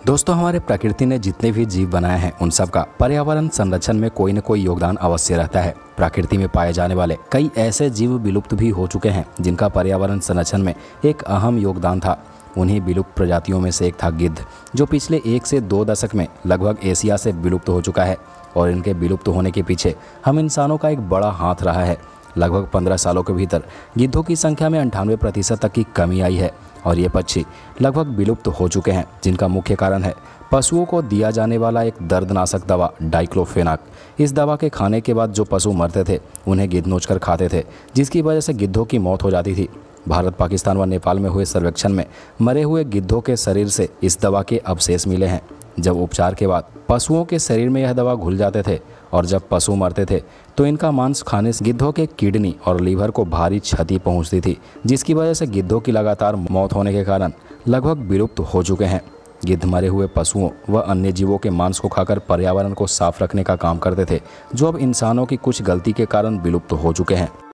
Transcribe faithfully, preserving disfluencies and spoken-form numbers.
दोस्तों, हमारे प्रकृति ने जितने भी जीव बनाए हैं उन सब का पर्यावरण संरक्षण में कोई न कोई योगदान अवश्य रहता है। प्रकृति में पाए जाने वाले कई ऐसे जीव विलुप्त भी हो चुके हैं जिनका पर्यावरण संरक्षण में एक अहम योगदान था। उन्हीं विलुप्त प्रजातियों में से एक था गिद्ध, जो पिछले एक से दो दशक में लगभग एशिया से विलुप्त हो चुका है। और इनके विलुप्त होने के पीछे हम इंसानों का एक बड़ा हाथ रहा है। लगभग पंद्रह सालों के भीतर गिद्धों की संख्या में अंठानवे प्रतिशत तक की कमी आई है और ये पक्षी लगभग विलुप्त हो चुके हैं, जिनका मुख्य कारण है पशुओं को दिया जाने वाला एक दर्दनाशक दवा डाइक्लोफेनाक। इस दवा के खाने के बाद जो पशु मरते थे उन्हें गिद्ध नोचकर खाते थे, जिसकी वजह से गिद्धों की मौत हो जाती थी। भारत, पाकिस्तान व नेपाल में हुए सर्वेक्षण में मरे हुए गिद्धों के शरीर से इस दवा के अवशेष मिले हैं। जब उपचार के बाद पशुओं के शरीर में यह दवा घुल जाते थे और जब पशु मरते थे तो इनका मांस खाने से गिद्धों के किडनी और लीवर को भारी क्षति पहुंचती थी, जिसकी वजह से गिद्धों की लगातार मौत होने के कारण लगभग विलुप्त हो चुके हैं। गिद्ध मरे हुए पशुओं व अन्य जीवों के मांस को खाकर पर्यावरण को साफ रखने का काम करते थे, जो अब इंसानों की कुछ गलती के कारण विलुप्त हो चुके हैं।